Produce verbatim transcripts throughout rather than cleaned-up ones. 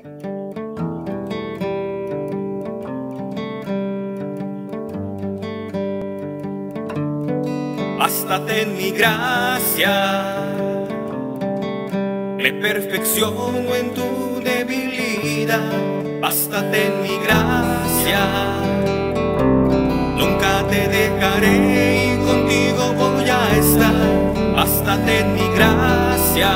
Bástate en mi gracia, me perfecciono en tu debilidad. Bástate en mi gracia, nunca te dejaré y contigo voy a estar. Bástate en mi gracia,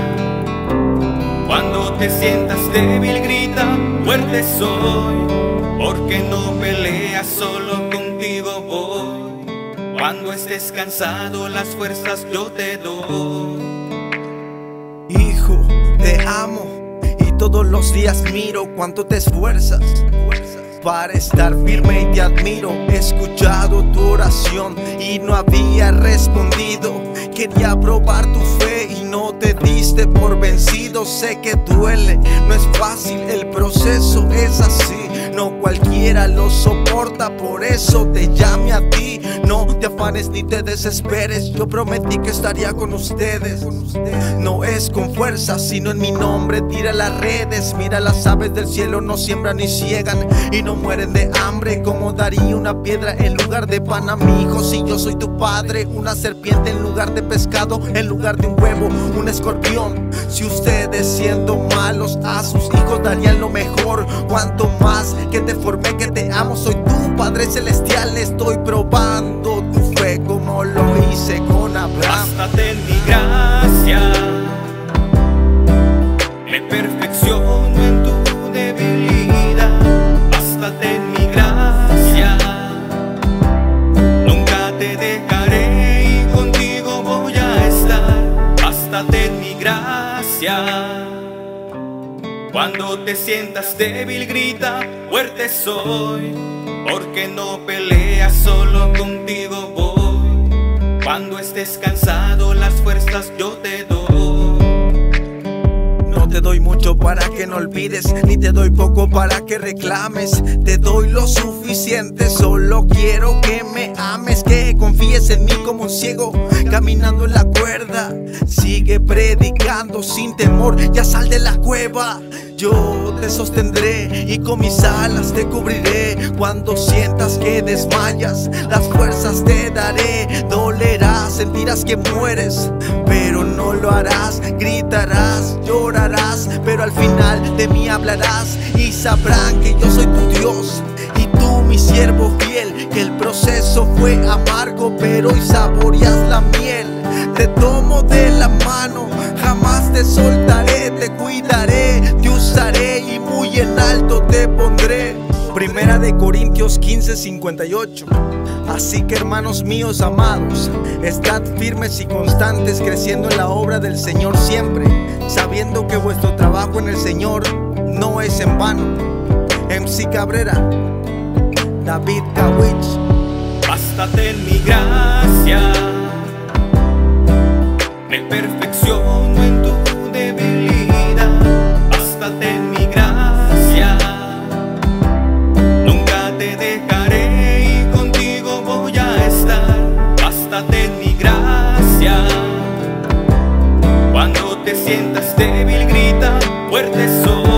cuando te sientas débil grita, fuerte soy, porque no peleas, solo contigo voy. Cuando estés cansado, las fuerzas yo te doy. Hijo, te amo y todos los días miro cuánto te esfuerzas para estar firme y te admiro. He escuchado tu oración y no había respondido. Quería probar tu fe y no te diste por vencido. Sé que duele, no es fácil, el proceso es así. No cualquiera lo soporta, por eso te llamé a ti. No te afanes ni te desesperes, yo prometí que estaría con ustedes. No es con fuerza, sino en mi nombre. Tira las redes, mira las aves del cielo, no siembran ni ciegan y no mueren de hambre. Como daría una piedra en lugar de pan a mi hijo si yo soy tu padre? Una serpiente en lugar de pescado, en lugar de un huevo, un escorpión. Si ustedes siendo malos a sus hijos darían lo mejor, cuanto más que te formé, que te amo, soy tu Padre Celestial. Estoy probando tu fe como lo hice con Abraham. Bástate en mi gracia, me perfecciono en tu debilidad. Bástate en mi gracia, nunca te dejaré y contigo voy a estar. Bástate en mi gracia, cuando te sientas débil grita, fuerte soy, porque no peleas, solo contigo voy. Cuando estés cansado, las fuerzas yo te doy. No te doy mucho para que no olvides, ni te doy poco para que reclames. Te doy lo suficiente, solo quiero que me ames, que confíes en mí como un ciego, caminando en la cuerda. Sigue predicando sin temor, ya sal de la cueva. Yo te sostendré y con mis alas te cubriré. Cuando sientas que desmayas, las fuerzas te daré. Dolerá, sentirás que mueres, pero no lo harás. Gritarás, llorarás, pero al final de mí hablarás. Y sabrán que yo soy tu Dios y tú mi siervo fiel. Que el proceso fue amargo, pero hoy saboreas la miel. Te tomo de la mano, jamás te soltaré. Te cuidaré, te usaré y muy en alto te pondré. Primera de Corintios quince, cincuenta y ocho. Así que hermanos míos amados, estad firmes y constantes, creciendo en la obra del Señor siempre, sabiendo que vuestro trabajo en el Señor no es en vano. M C Cabrera, David Kawich. Bástate en mi gracia, me perfecciono en tu debilidad. Bástate en mi gracia, nunca te dejaré y contigo voy a estar. Bástate en mi gracia, cuando te sientas débil grita, fuerte soy.